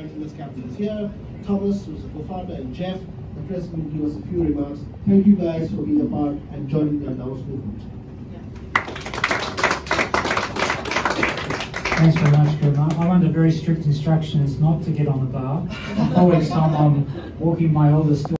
Mindfulness Capital is here. Thomas, who's the co-founder, and Jeff, the president, will give us a few remarks. Thank you guys for being a part and joining the Davos movement. Thanks very much, Kumar. I'm under very strict instructions not to get on the bar. I'm always someone walking my eldest